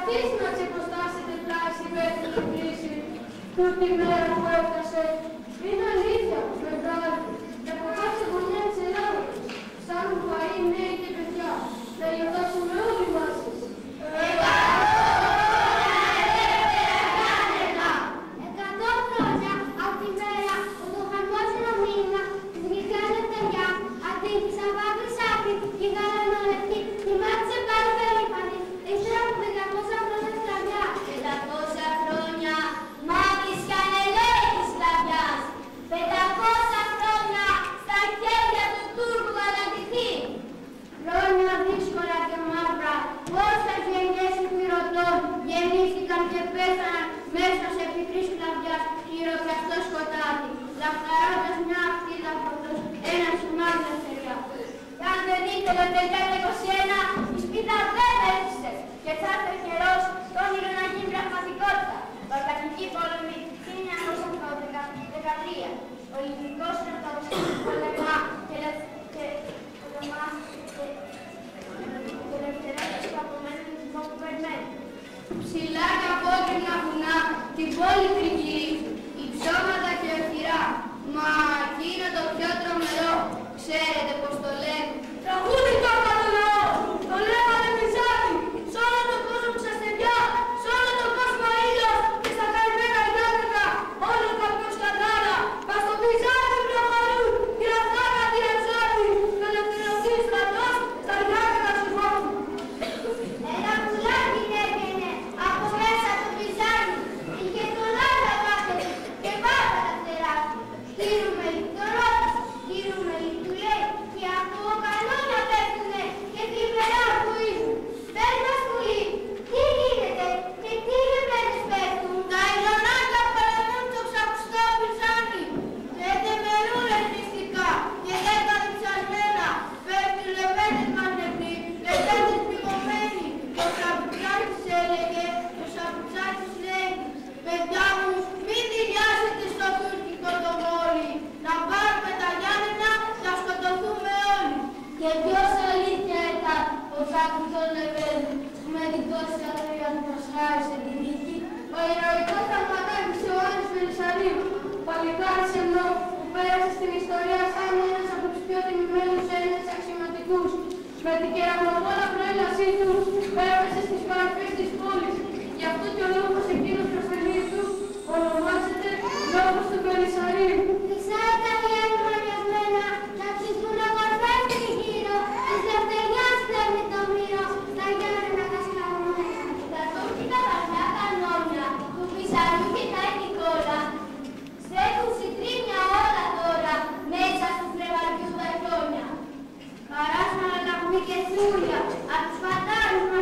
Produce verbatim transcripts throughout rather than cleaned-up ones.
καθίσει να τσεκοστάσετε πλάση υπεύθυνη κρίση τούτη μέρα που έφτασε. Είναι αλήθεια που με βράδυ και από κάθε γωνιά της Ελλάδας ψάχνουν φαΐ νέοι και παιδιά να γιορτάσουμε όλοι μαζί. Εκατό χρόνια από τη μέρα που το χαρμόσυνο μήνυμα της γλυκιάς λευτεριάς αντίκησε από άκρη σ' άκρη και γαλανόλευκη τιμάτισε πάλι περήφανη ύστερα από δεκαπόσια χρόνια σκλαβιάς. Πεντακόσια χρόνια μαύρης και ανελαίτης σκλαβιάς. Πεντακόσια χρόνια στα χέρια του Τούρκου γαλατιθή. Χρόνια δύσκολα και μαύρα, πόσες γενιές υπηρωτών γεννήθηκαν και πέθαναν μέσα σε πικρή σκλαβιάς χειροπιαστό σκοτάδι, λαχταρώντας μια ακτίδα φωτός, ένα σημάδι ελευθερία. Κι αν δεν ήθελε ο τελειάς είκοσι ένα, η σπίθα δεν έφυσε και θα έρθει καιρός το όνειρο να γίνει πραγματικότητα. Βαλκανική πόλεμη χίλια εννιακόσια δεκατρία. Ο ελληνικός στρατός πολεμά και πολεμά και ελευθερώνει του απομένου του που περιμένει. Ψηλά και απόκρινα βουνά την πόλη τριγυρίζει, η ψώματα και οχυρά. Μα εκείνο το πιο τρομερό, ξέρετε πως το λένε? Τραγούδι το λαό! Το λέγανε Μιζάτη! Σ' όλο τον κόσμο ξαστεριά, σ' όλο τον κόσμο ήλιος και στα καημένα γιάτρικα, όλο το καπνό σκανδάλα, μας το Μιζάτη προχωρούν, την Αθάκα την Εξώτη, το ελευθερωθεί στρατός στα γιάτρικα του κόσμου. Ένα πουλάκι έβγαινε από μέσα του Μιζάτη, είχε το λάδι απάθεται και πάντα τα φτερά του. Γύρουμε λί, το ρώτησε, γύρουμε λί, του λέει, και ακούω κανόνια πέφτουνε και θλιβερά βουίζουν. Πες μας πουλί, τι γίνεται και τι λεβέντες πέφτουν? Τα ηλονάκια παραδούν το ξακουστό πιζάνι. Λέτε μερούλες μυστικά και δέκα διψασμένα. Πέφτουν λεβέντες μανευροί, λεβέντες πληγωμένοι. Το σαπουτσάτης έλεγε, το σαπουτσάτης λέει, παιδιά μου, μην δηλιάσετε στο τουρκικό το μόλι. Να πάρουμε τα Γιάννενα και να σκοτωθούμε όλοι. Και ποιος αλήθεια ήταν ο σάκουσος λεβέντου που με την τόση αδρία του μας χάρισε την νίκη? Ο ηρωικός θαυματάρχης Ιωάννης Βελισσαρίου, παλικάρις ενώ που πέρασε στην ιστορία σαν ένας από τους πιο τιμημένους Έλληνες αξιωματικούς. Με την κεραυνοβόλα προέλασή του πέρασε στις παραφές της πόλης. Γι' αυτό και ο λόγος εκείνος προφανή του ονομάζεται λόγος του Βελισσαρίου. Χρυσά ήταν οι έμμανιασμένα να ψηθούν αγορφές τριγύρω, της λευτεριάς πλέχνει το μύρο, τα Γιάννενα κασκαρμένα. Τα τουρκικά βαθιά κανόνια του Βυσσαριού και τα Νικόλα στέκουν συντρίμια όλα τώρα μέσα του φλεβαριού τα χιόνια. Χαράσαν αλαγμοί και θούλια, απ' τους φαντάρους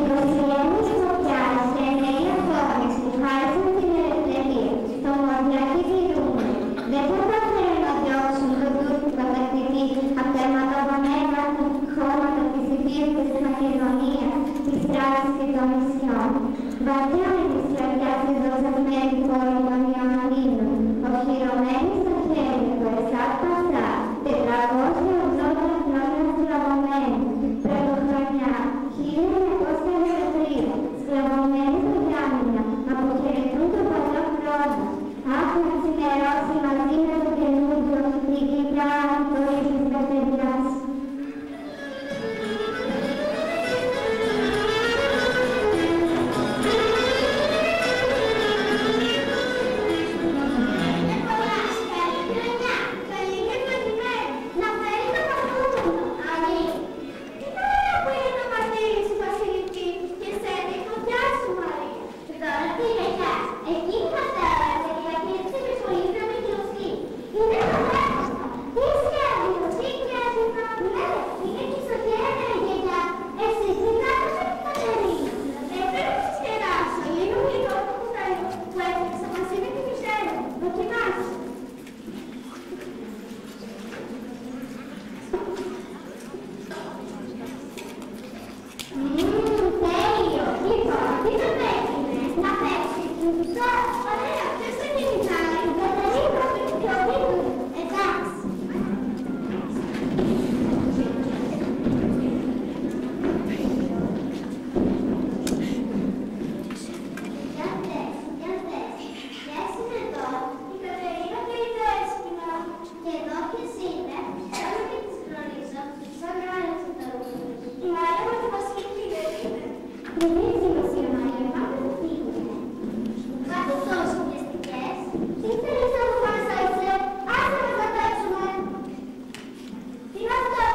Βασιλιάνης Φωτιάς και νέοι αγώνες που χάρισαν την ελευθερία, το μοριακή τηρούμε. Δεν θα καταφέρουν να διώξουν τον τούρκο κατακτητή από τα αιματοβαμμένα χώματα της Ιδίας της Μακεδονίας, της Θράκης και των νησιών. Βαθιά είναι η σκλαβιά της δοξασμένη πόλη των Ιωαννίνων, οχυρωμένη στα χέρια του Εσάκ Πασά, τετρακόσια ογδόντα χρόνια σκλαβωμένη. Πρωτοχρονιά, χίλια εννιακόσια δεκατρία, σκλαβωμένη στα Γιάννηνα, αποχαιρετούν τον παλιό χρόνο. Αχ, να ξημερώσει μαζί με το καινούργιο, η γλυκιά ανατολή της Πετεριάς. Τι θέλεις να μου κάνεις, Άισε, άσε να κατέψουμε. Τι να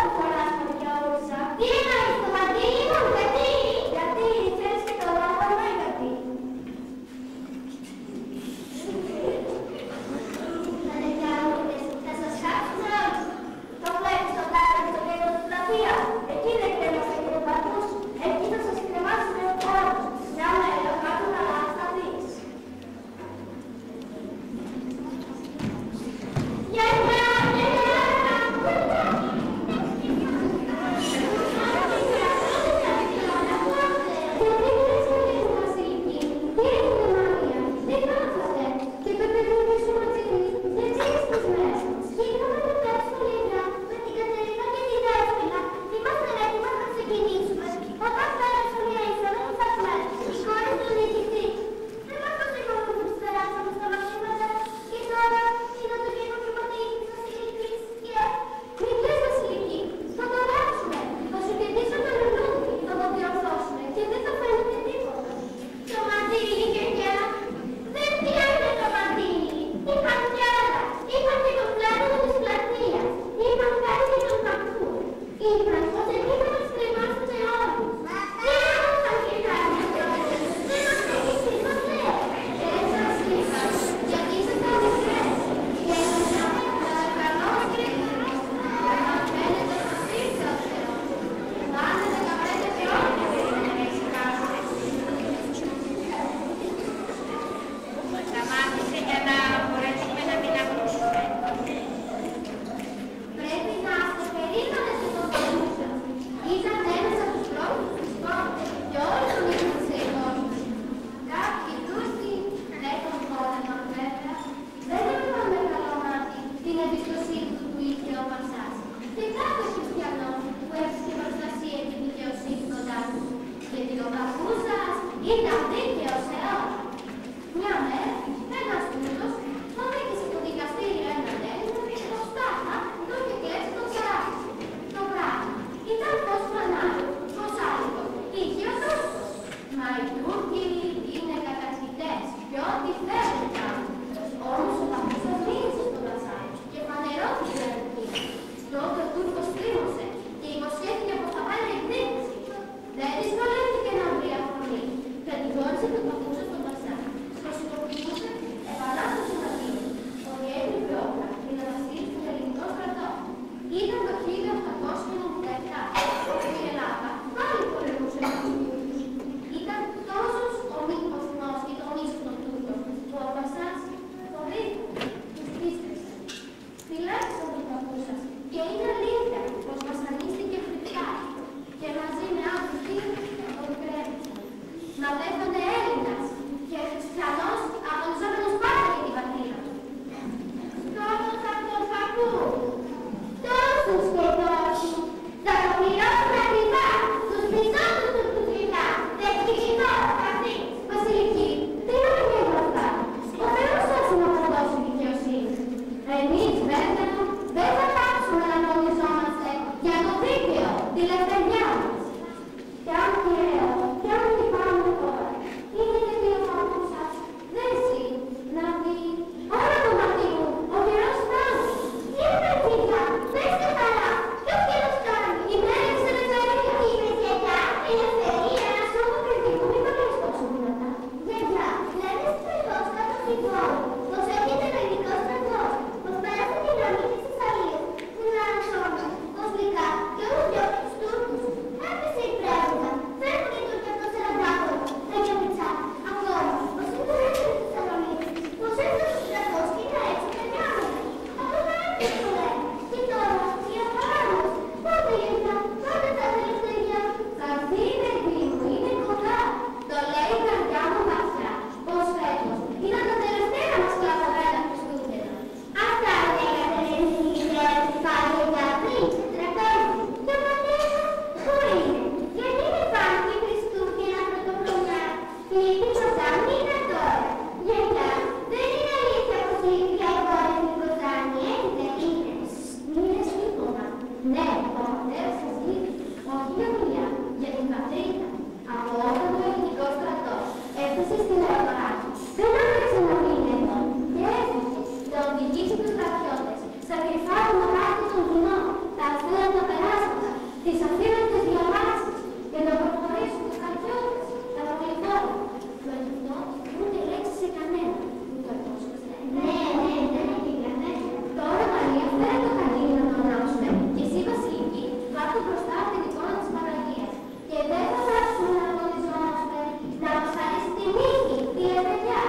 Ναι, ο πατέρας σας λείπει. Όχι για δουλειά, για την πατρίδα. Από όταν το ελληνικό στρατό έφτασε στην αγορά, δεν άρχισε να μείνει εδώ και έφυγε. Θα οδηγήσει τους στρατιώτες στα κρυφά του μαγάτια των κοινών, τα αυθαίρετα περάσματα, τις αφήνωτες διαβάσεις για να προχωρήσουν τους στρατιώτες, τα πολυφόρα. Το αυτό ούτε λέξη σε κανένα. Ναι, ναι, δεν έγινε. Τώρα Μαρία φέρε το χαλί να το ανάψουμε και εσύ Βασιλική κάτω μπροστά από την εικόνα της Παναγίας. Και δεν θα ψάξουμε να αγωνιζόμαστε, να μας αρέσει τη νίκη, τη λεβεδιά.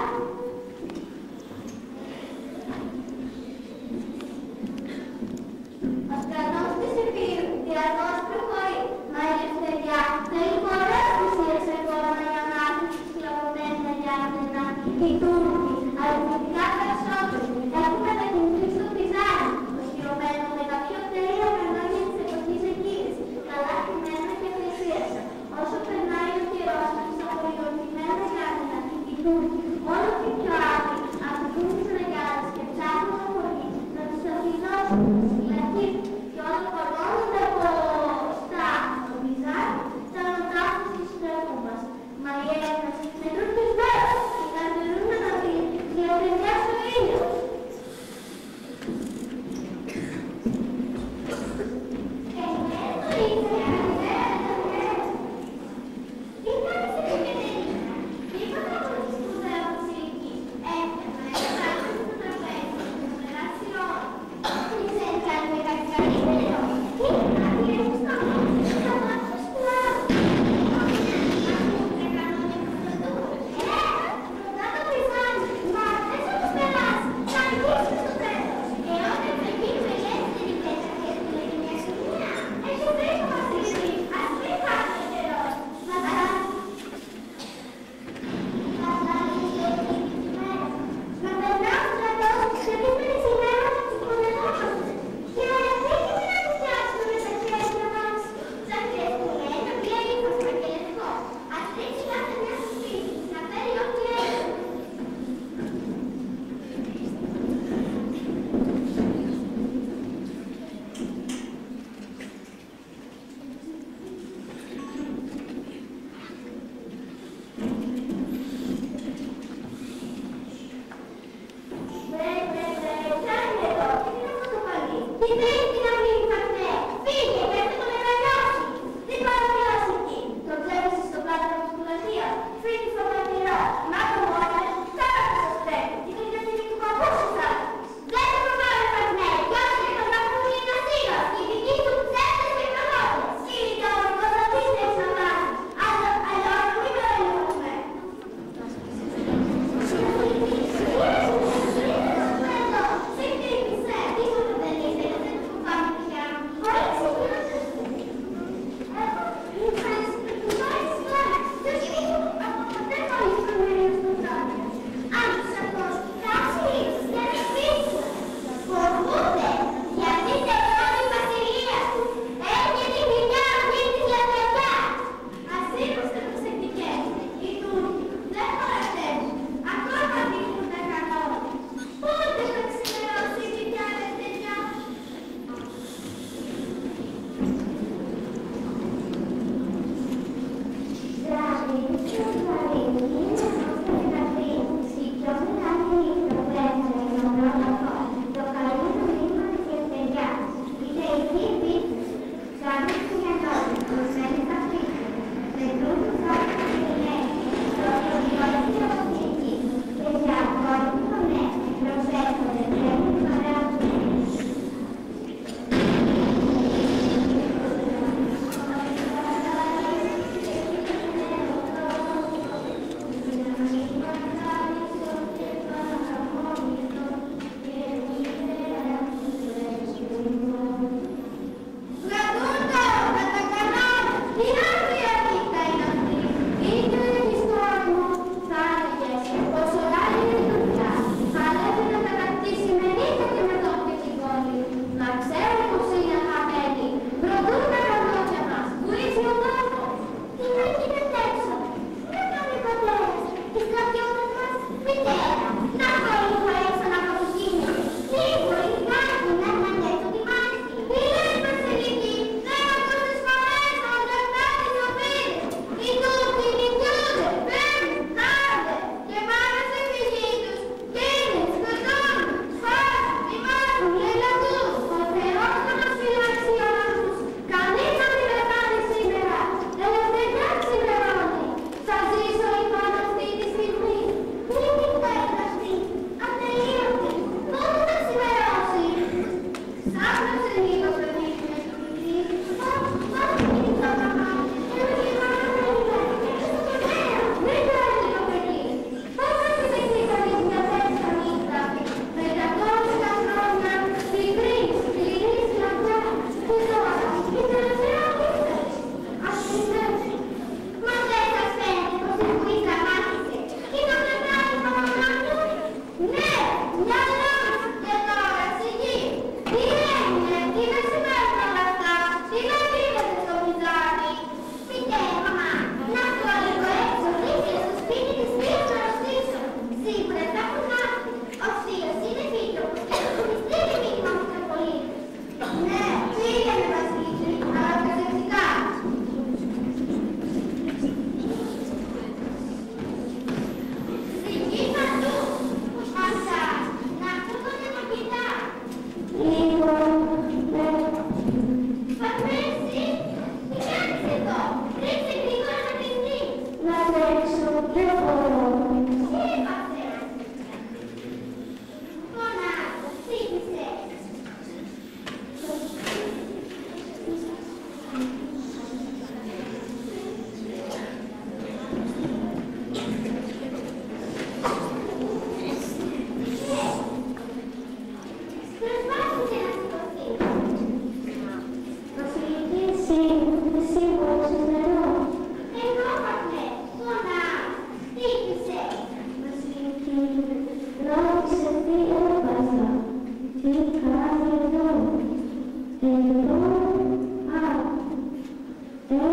Ο στρατός της Επίρου, τυρατός προχωρεί, μα η ελευθεριά θέλει πολλές θυσίες ακόμα για να έρθει στη σκλαβωμένη αδιάφθενα. Οι Τούρκοι, αριθμητικά περισσότεροι, έχουν μετακινηθεί στο Πιζάνι, οσχυρωμένο με τα πιο τέλεια κανόνια της εποχής εκείνης, καλά χυμένα και πλησίασαν. Όσο περνάει ο καιρός στα πολιορκημένα γράμματα, οι Τούρκοι όλο και πιο άπλοι αφήνουν τις μεγάλες και ψάχνουν να πολύ να τους αφινώσουν, να τους φυλακίσουν και όταν παγώνονται από στα στο Πιζάνι, θα ανατάσσουν στη στρατού μας. Μα οι Έλληνες με Τούρκους βέρους και καρτερούν να τα βρει και να ταιριάσει ο ήλιος.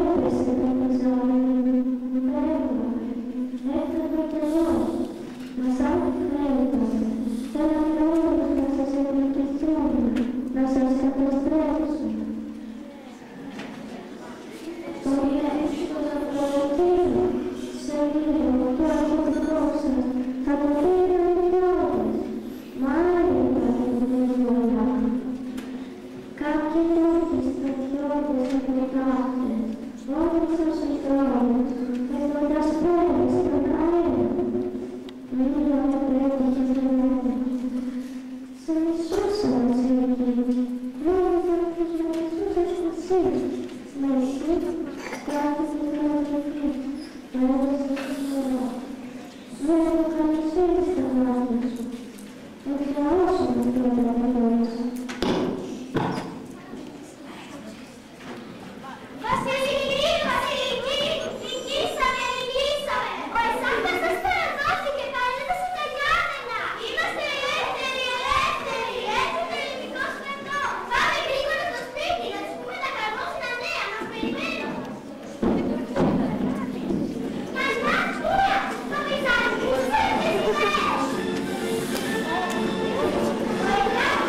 Thank you.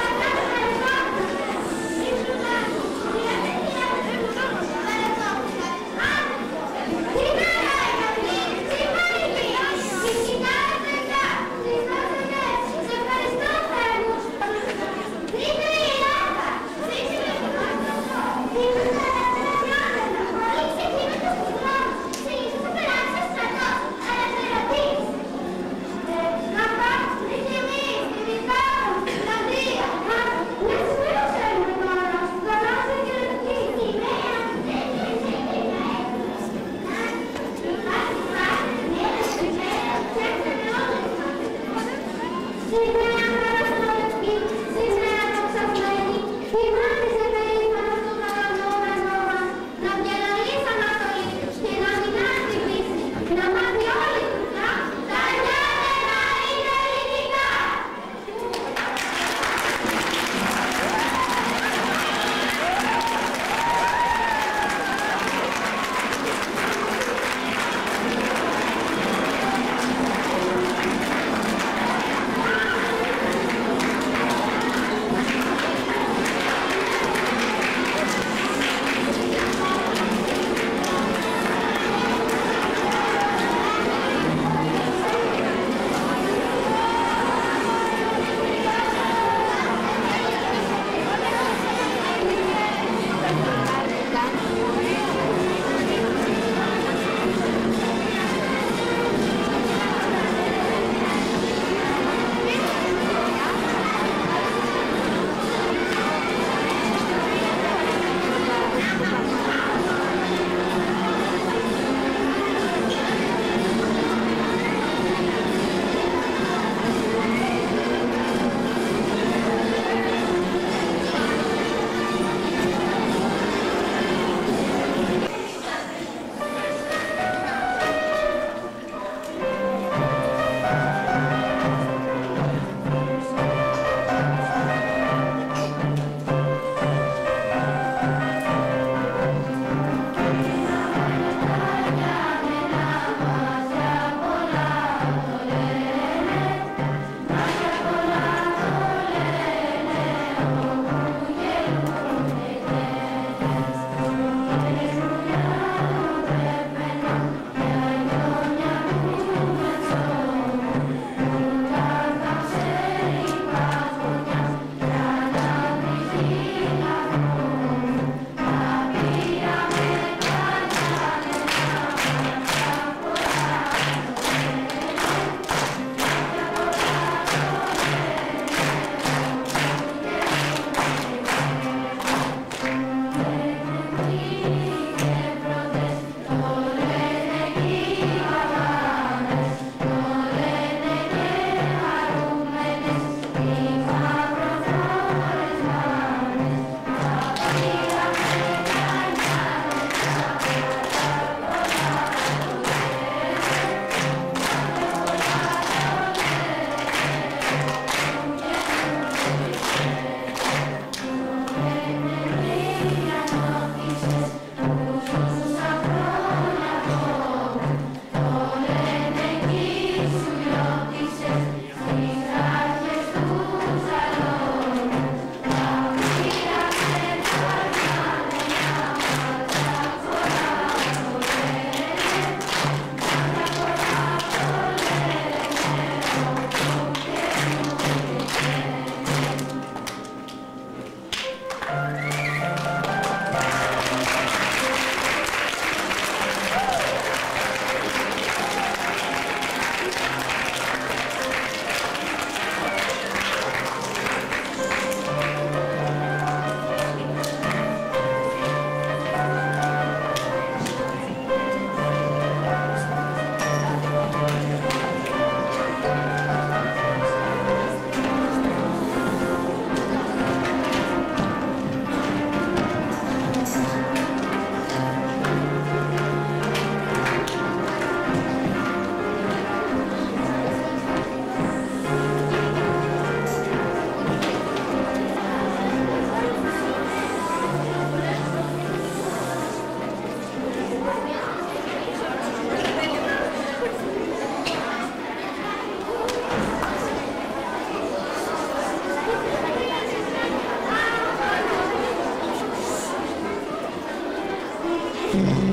Thank you.